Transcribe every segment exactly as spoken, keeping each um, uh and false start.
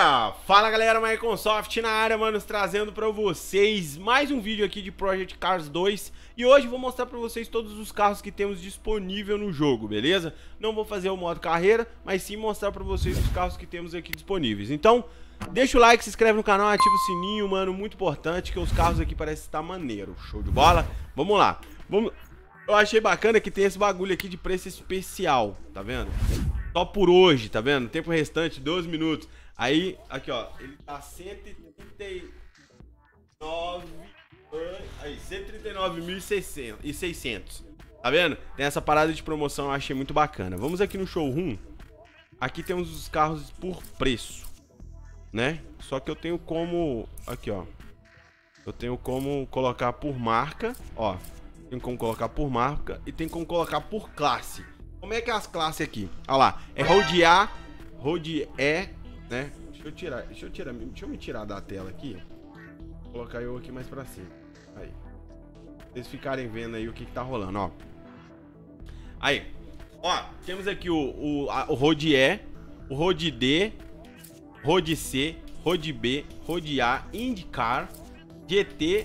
Yeah! Fala galera, Microsoft na área, manos, trazendo pra vocês mais um vídeo aqui de Project Cars dois. E hoje vou mostrar pra vocês todos os carros que temos disponível no jogo, beleza? Não vou fazer o modo carreira, mas sim mostrar pra vocês os carros que temos aqui disponíveis. Então, deixa o like, se inscreve no canal, ativa o sininho, mano, muito importante, que os carros aqui parecem estar maneiro. Show de bola? Vamos lá. Vamos... Eu achei bacana que tem esse bagulho aqui de preço especial, tá vendo? Só por hoje, tá vendo? Tempo restante, doze minutos. Aí, aqui ó, ele tá cento e trinta e nove, aí, cento e trinta e nove mil e seiscentos, tá vendo? Tem essa parada de promoção, eu achei muito bacana. Vamos aqui no showroom. Aqui temos os carros por preço, né? Só que eu tenho como, aqui ó, eu tenho como colocar por marca, ó. Tem como colocar por marca e tem como colocar por classe. Como é que é as classes aqui? Olha lá, é Road A, Road E, né? Deixa eu tirar, deixa eu tirar, deixa eu me tirar da tela aqui. Vou colocar eu aqui mais pra cima. Aí. Pra vocês ficarem vendo aí o que que tá rolando, ó. Aí. Ó, temos aqui o, o, a, o Road E, o Road D, Road C, Road B, Road A, IndyCar, G T,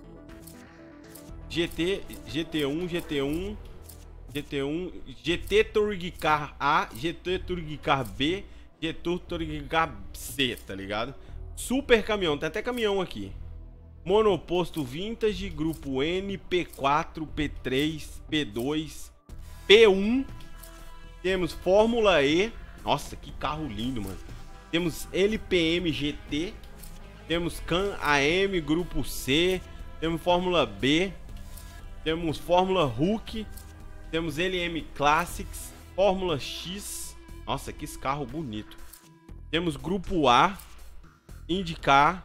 GT, GT1, GT1, GT1, G T Touring Car A, G T Touring Car B, G T Touring Car C, tá ligado? Super caminhão, tem até caminhão aqui. Monoposto Vintage, Grupo N, P quatro, P três, P dois, P um. Temos Fórmula E. Nossa, que carro lindo, mano. Temos L P M G T. Temos Can A M, Grupo C. Temos Fórmula B. Temos Fórmula Hulk. Temos L M Classics. Fórmula X. Nossa, que esse carro bonito. Temos Grupo A. IndyCar.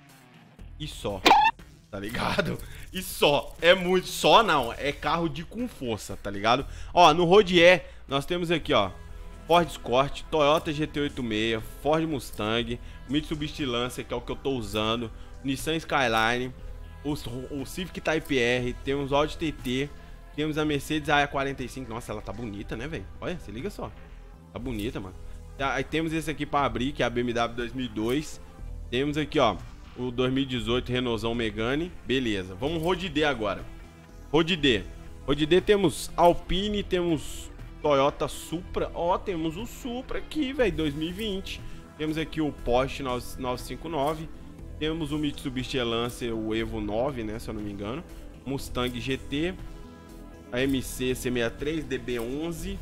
E só. Tá ligado? E só. É muito. Só não. É carro de com força, tá ligado? Ó, no Road E, nós temos aqui, ó. Ford Escort, Toyota G T oitenta e seis, Ford Mustang, Mitsubishi Lancer, que é o que eu tô usando, Nissan Skyline, o, o Civic Type R, temos o Audi T T, temos a Mercedes A E quarenta e cinco. Nossa, ela tá bonita, né, velho? Olha, se liga só. Tá bonita, mano. Aí temos esse aqui pra abrir, que é a B M W dois mil e dois. Temos aqui, ó, o dois mil e dezoito Renaultzão Megane. Beleza, vamos Road D agora. Road D. Road D temos Alpine, temos Toyota Supra. Ó, temos o Supra aqui, velho, dois mil e vinte. Temos aqui o Porsche novecentos e cinquenta e nove. Temos o Mitsubishi Lancer, o Evo nove, né, se eu não me engano. Mustang G T. A M C C sessenta e três, D B onze.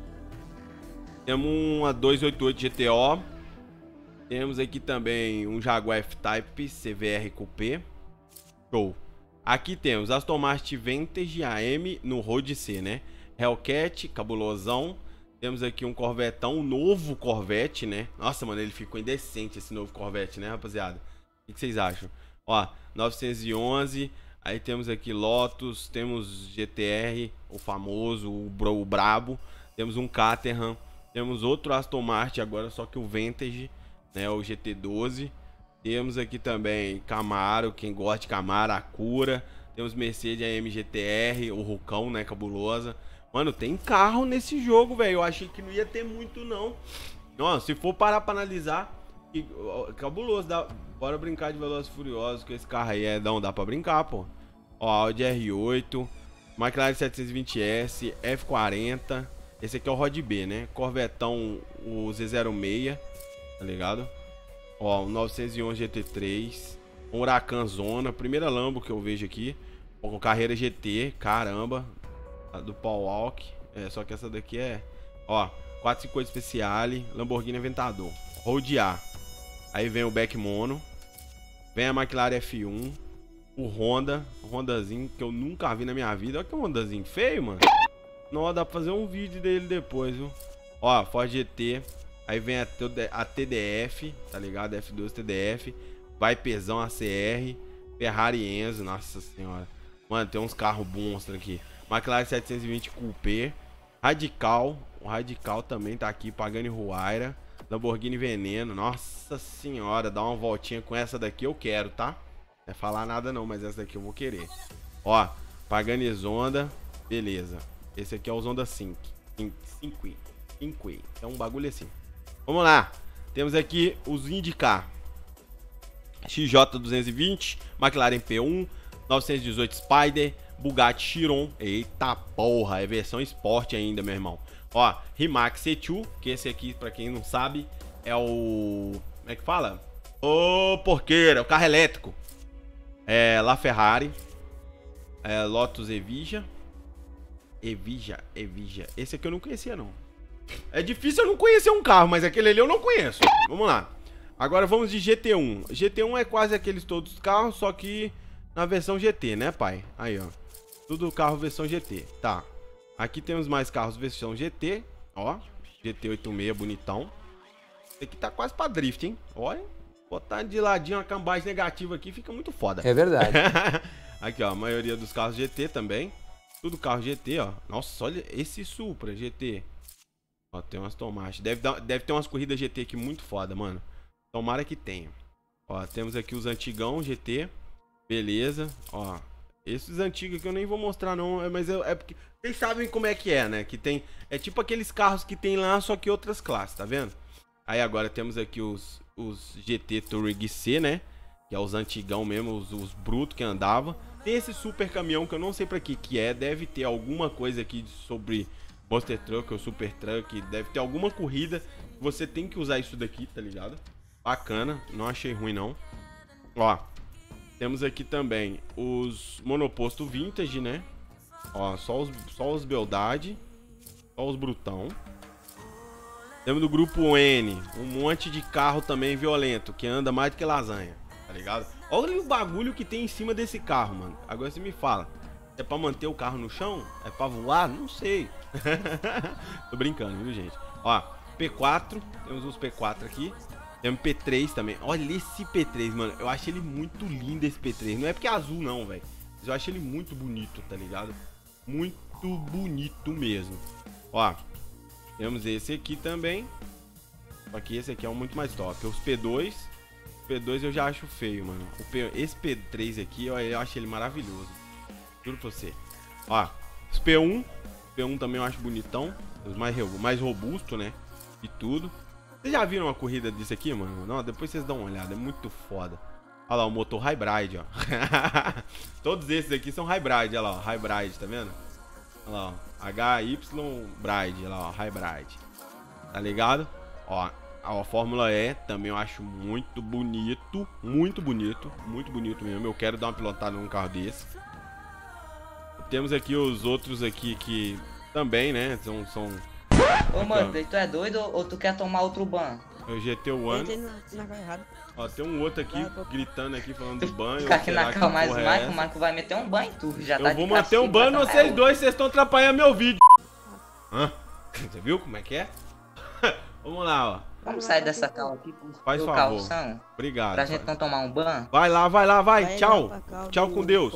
Temos uma duzentos e oitenta e oito G T O. Temos aqui também um Jaguar F-Type C V R Coupé. Show. Aqui temos Aston Martin Vantage A M no Road C, né? Hellcat, cabulosão. Temos aqui um Corvetão, um novo Corvette, né? Nossa, mano, ele ficou indecente esse novo Corvette, né, rapaziada? O que vocês acham? Ó, novecentos e onze. Aí temos aqui Lotus, temos G T R, o famoso, o, bro, o brabo. Temos um Caterham. Temos outro Aston Martin agora, só que o Vantage, né, o G T doze. Temos aqui também Camaro, quem gosta de Camaro, Acura. Temos Mercedes A M G T R, o Rucão, né, cabulosa. Mano, tem carro nesse jogo, velho. Eu achei que não ia ter muito, não. Nossa, se for parar pra analisar, que, ó, cabuloso. Dá, bora brincar de Velozes e Furiosos, que esse carro aí é... Não, dá pra brincar, pô. Ó, Audi R oito, McLaren setecentos e vinte S, F quarenta. Esse aqui é o Rod B, né? Corvetão, o Z zero seis, tá ligado? Ó, o novecentos e onze G T três. Um Huracan Zona, primeira Lambo que eu vejo aqui. Com carreira G T, caramba. A do Paul Walk. É, só que essa daqui é... Ó, quatrocentos e cinquenta Speciale, Lamborghini Aventador. Road A. Aí vem o Beck Mono. Vem a McLaren F um. O Honda. O Hondazinho que eu nunca vi na minha vida. Olha que Hondazinho feio, mano. Não, dá pra fazer um vídeo dele depois, viu? Ó, Ford G T. Aí vem a, a T D F, tá ligado? F doze T D F. Viperzão A C R. Ferrari Enzo, nossa senhora. Mano, tem uns carros monstros aqui. McLaren setecentos e vinte Coupé. Radical. O Radical também tá aqui. Pagani Huayra. Lamborghini Veneno. Nossa senhora, dá uma voltinha com essa daqui eu quero, tá? Não é falar nada não, mas essa daqui eu vou querer. Ó, Pagani Zonda. Beleza. Esse aqui é o Zonda cinco. cinco. cinco. É um bagulho assim. Vamos lá. Temos aqui os IndyCar. X J duzentos e vinte, McLaren P um, novecentos e dezoito Spider, Bugatti Chiron. Eita porra, é versão Sport ainda, meu irmão. Ó, Rimac C dois, que esse aqui, pra quem não sabe, é o... Como é que fala? Ô, porqueira, o carro elétrico. É, La Ferrari. É, Lotus Evija. Evija, Evija. Esse aqui eu não conhecia, não. É difícil eu não conhecer um carro, mas aquele ali eu não conheço. Vamos lá. Agora vamos de G T um. G T um é quase aqueles todos os carros, só que na versão G T, né, pai? Aí, ó. Tudo carro versão G T. Tá. Aqui temos mais carros versão G T. Ó. G T oitenta e seis, bonitão. Esse aqui tá quase pra drift, hein? Olha. Botar de ladinho uma cambagem negativa aqui fica muito foda. É verdade. Aqui, ó. A maioria dos carros G T também. Tudo carro G T, ó. Nossa, olha esse Supra G T. Ó, tem umas tomates. Deve, dar, deve ter umas corridas G T aqui muito foda, mano. Tomara que tenha. Ó, temos aqui os antigão G T. Beleza. Ó, esses antigos aqui eu nem vou mostrar não, mas é, é porque vocês sabem como é que é, né? Que tem, é tipo aqueles carros que tem lá, só que outras classes, tá vendo? Aí agora temos aqui os, os G T Touring C, né? Que é os antigão mesmo, os, os brutos que andava. Tem esse super caminhão que eu não sei pra que que é. Deve ter alguma coisa aqui sobre Monster Truck ou Super Truck. Deve ter alguma corrida. Você tem que usar isso daqui, tá ligado? Bacana, não achei ruim não. Ó, temos aqui também os monoposto vintage, né? Ó, só os, só os beldade, só os brutão. Temos do grupo N, um monte de carro também violento, que anda mais do que lasanha, tá ligado? Olha o bagulho que tem em cima desse carro, mano. Agora você me fala, é pra manter o carro no chão? É pra voar? Não sei. Tô brincando, viu, gente? Ó, P quatro, temos uns P quatro aqui. Temos P três também. Olha esse P três, mano. Eu acho ele muito lindo, esse P três. Não é porque é azul, não, velho. Mas eu acho ele muito bonito, tá ligado? Muito bonito mesmo. Ó, temos esse aqui também. Só que esse aqui é um muito mais top. Os P dois. O P dois eu já acho feio, mano. O P... Esse P três aqui, ó, eu acho ele maravilhoso. Juro pra você. Ó, os P um. P um também eu acho bonitão. Os mais, mais robusto, né? E tudo. Vocês já viram uma corrida disso aqui, mano? Não, depois vocês dão uma olhada, é muito foda. Olha lá, o motor Hybrid, ó. Todos esses aqui são Hybrid, olha lá, ó, Hybrid, tá vendo? Olha lá, ó, H Y Bride, olha lá, ó, Hybrid. Tá ligado? Ó, a Fórmula E também eu acho muito bonito, muito bonito, muito bonito mesmo. Eu quero dar uma pilotada num carro desse. Temos aqui os outros aqui que também, né, são... são... Ô, mano, tu é doido ou tu quer tomar outro ban? É o G T One. Ó, tem um outro aqui gritando aqui falando do banho. Ficar aqui na cama mais o Marco, o Marco vai meter um ban em tu. Já eu tá vou manter um ban em vocês dois, vocês estão atrapalhando meu vídeo. Hã? Você viu como é que é? Vamos lá, ó. Vamos sair dessa cal aqui por Faz favor. calção. Obrigado. Pra gente não tomar um ban. Vai lá, vai lá, vai. Tchau. Tchau com Deus.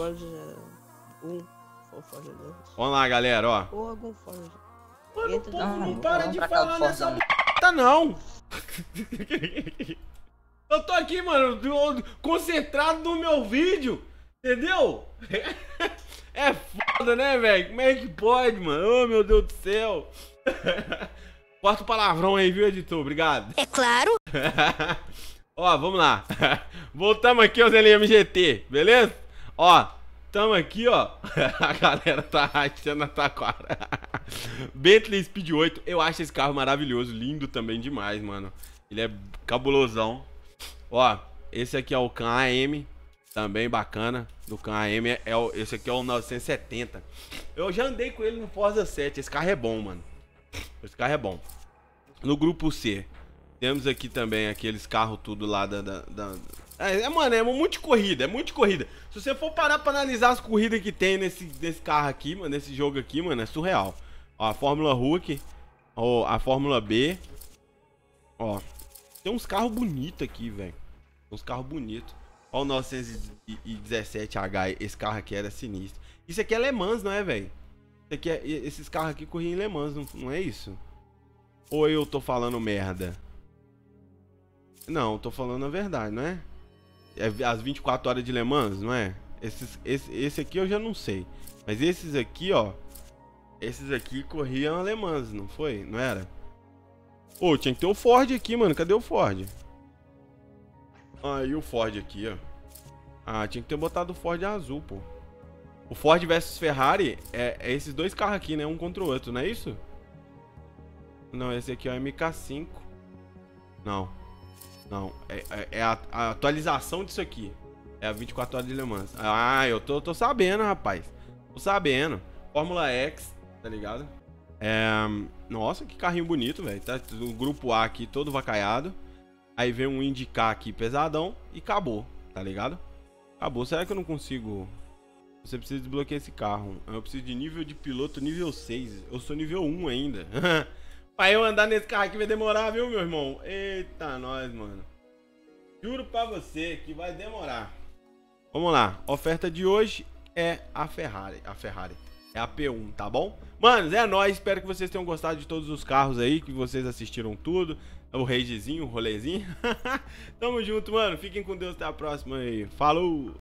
Vamos lá, galera, ó. Ou algum Forja. Mano, o povo não, não para de falar nessa não. b****, não. Eu tô aqui, mano, concentrado no meu vídeo, entendeu? É foda, né, velho? Como é que pode, mano? Oh, meu Deus do céu. Corta o palavrão aí, viu, editor? Obrigado. É claro. Ó, vamos lá. Voltamos aqui aos L M G T, beleza? Ó, tamo aqui, ó. A galera tá rachando a taquara. Bentley Speed oito. Eu acho esse carro maravilhoso. Lindo também demais, mano. Ele é cabulosão. Ó, esse aqui é o Can A M. Também bacana. Do Can A M. É o, esse aqui é o novecentos e setenta. Eu já andei com ele no Forza sete. Esse carro é bom, mano. Esse carro é bom. No grupo C, temos aqui também aqueles carros tudo lá da... da, da... É, é, mano, é muito corrida, é muito corrida. Se você for parar pra analisar as corridas que tem nesse, nesse carro aqui, mano, nesse jogo aqui, mano, é surreal. Ó, a Fórmula Hulk, ó, a Fórmula B. Ó, tem uns carros bonitos aqui, velho. Uns carros bonitos. Ó o novecentos e dezessete H, esse carro aqui era sinistro. Isso aqui é Le Mans, não é, velho? Isso aqui é, esses carros aqui corriam em Le Mans, não, não é isso? Ou eu tô falando merda? Não, tô falando a verdade, não é? É as vinte e quatro horas de Le Mans, não é? Esses, esse, esse aqui eu já não sei. Mas esses aqui, ó. Esses aqui corriam Le Mans, não foi? Não era? Ô, tinha que ter o Ford aqui, mano. Cadê o Ford? Aí o Ford aqui, ó. Ah, tinha que ter botado o Ford azul, pô. O Ford versus Ferrari é, é esses dois carros aqui, né? Um contra o outro, não é isso? Não, esse aqui é o M K cinco. Não. Não. É, é, é a, a atualização disso aqui. É a vinte e quatro horas de Le Mans. Ah, eu tô, tô sabendo, rapaz. Tô sabendo. Fórmula X, tá ligado? É... Nossa, que carrinho bonito, velho. Tá o grupo A aqui todo vacaiado. Aí vem um IndyCar aqui pesadão e acabou, tá ligado? Acabou. Será que eu não consigo... Você precisa desbloquear esse carro. Eu preciso de nível de piloto nível seis. Eu sou nível um ainda. Pra eu andar nesse carro aqui vai demorar, viu, meu irmão? Eita, nós, mano. Juro pra você que vai demorar. Vamos lá. A oferta de hoje é a Ferrari. A Ferrari. É a P um, tá bom? Manos, é nóis. Espero que vocês tenham gostado de todos os carros aí, que vocês assistiram tudo. O ragezinho, o rolezinho. Tamo junto, mano. Fiquem com Deus. Até a próxima aí. Falou!